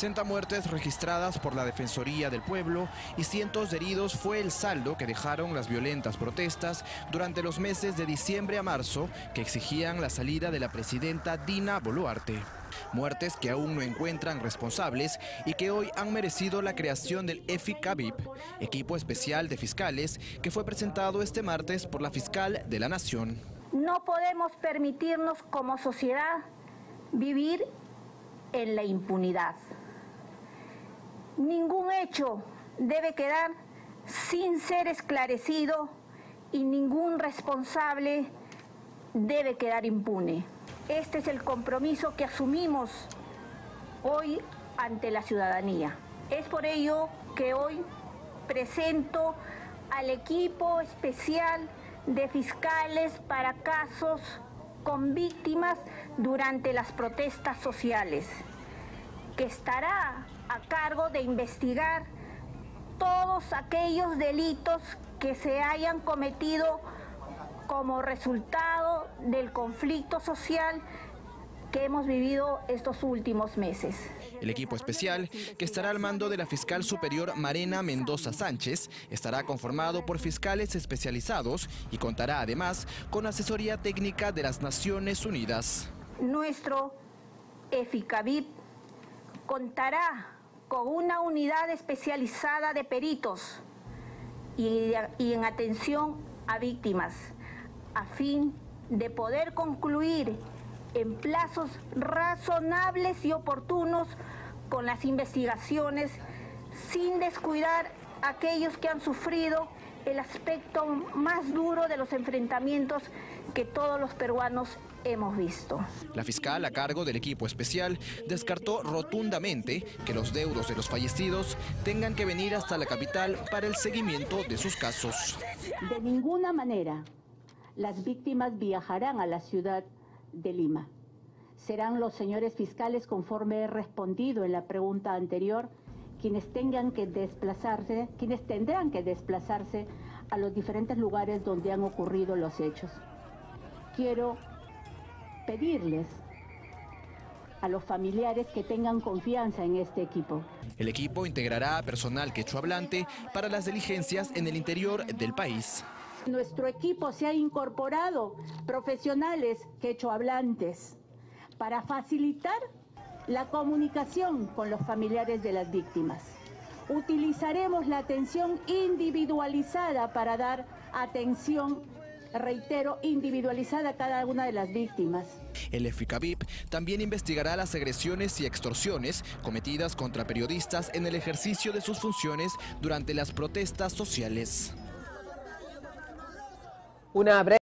60 muertes registradas por la Defensoría del Pueblo y cientos de heridos fue el saldo que dejaron las violentas protestas durante los meses de diciembre a marzo que exigían la salida de la presidenta Dina Boluarte. Muertes que aún no encuentran responsables y que hoy han merecido la creación del EFICABIP, equipo especial de fiscales, que fue presentado este martes por la fiscal de la Nación. No podemos permitirnos como sociedad vivir en la impunidad. Ningún hecho debe quedar sin ser esclarecido y ningún responsable debe quedar impune. Este es el compromiso que asumimos hoy ante la ciudadanía. Es por ello que hoy presento al equipo especial de fiscales para casos con víctimas durante las protestas sociales, que estará a cargo de investigar todos aquellos delitos que se hayan cometido como resultado del conflicto social que hemos vivido estos últimos meses. El equipo especial, que estará al mando de la fiscal superior Marena Mendoza Sánchez, estará conformado por fiscales especializados y contará además con asesoría técnica de las Naciones Unidas. Nuestro EFICABIP contará con una unidad especializada de peritos y en atención a víctimas, a fin de poder concluir en plazos razonables y oportunos con las investigaciones, sin descuidar a aquellos que han sufrido el aspecto más duro de los enfrentamientos que todos los peruanos hemos visto. La fiscal a cargo del equipo especial descartó rotundamente que los deudos de los fallecidos tengan que venir hasta la capital para el seguimiento de sus casos. De ninguna manera las víctimas viajarán a la ciudad de Lima. Serán los señores fiscales, conforme he respondido en la pregunta anterior, quienes tendrán que desplazarse a los diferentes lugares donde han ocurrido los hechos. Quiero pedirles a los familiares que tengan confianza en este equipo. El equipo integrará a personal quechohablante para las diligencias en el interior del país. Nuestro equipo se ha incorporado profesionales quechohablantes para facilitar la comunicación con los familiares de las víctimas. Utilizaremos la atención individualizada para dar atención, reitero, individualizada a cada una de las víctimas. El EFICABIP también investigará las agresiones y extorsiones cometidas contra periodistas en el ejercicio de sus funciones durante las protestas sociales. Una breve